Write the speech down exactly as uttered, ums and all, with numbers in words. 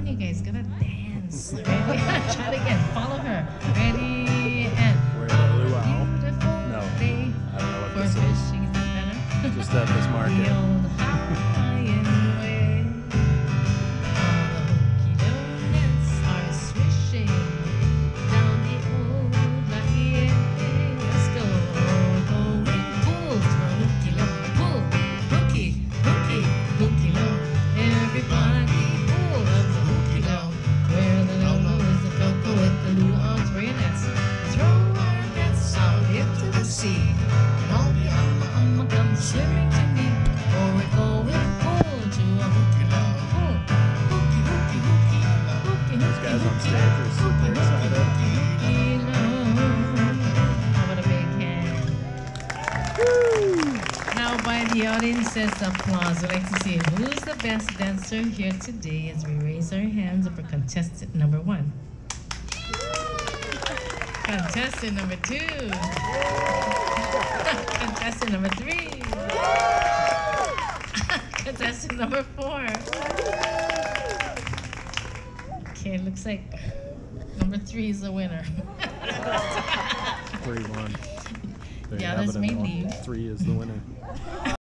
you guys gotta dance. Ready? Try it again. Follow her. Ready and We're in a luau. beautiful No, day I don't know what for this is. fishing. Is that better? Just at this The market. old Hawaiian way. All the hooky donuts are swishing down the old Laie. Let's go. Going pull to a hooky low. Pull, hooky, hooky, hooky low. Everybody pull of the hooky low. Where the low is the cocoa with the luau's bayonets. Throw our nets out into the sea. And all the umma umma come swimming to me. Or we're going pull to a hooky low. Pull, hooky, hooky, hooky, hooky, These hooky, guys on hooky, stage are super excited. hooky low. How about a big hand? Now, by the audience's applause, we'd like to see who's the best dancer here today as we raise our hands for contestant number one. Contestant number two. Contestant number three. Contestant number four. Okay, looks like number three is the winner. Three one. There The you have others it, may everyone. leave. Three is the winner.